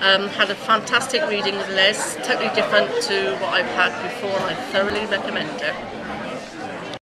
Had a fantastic reading with Les, totally different to what I've had before, and I thoroughly recommend it.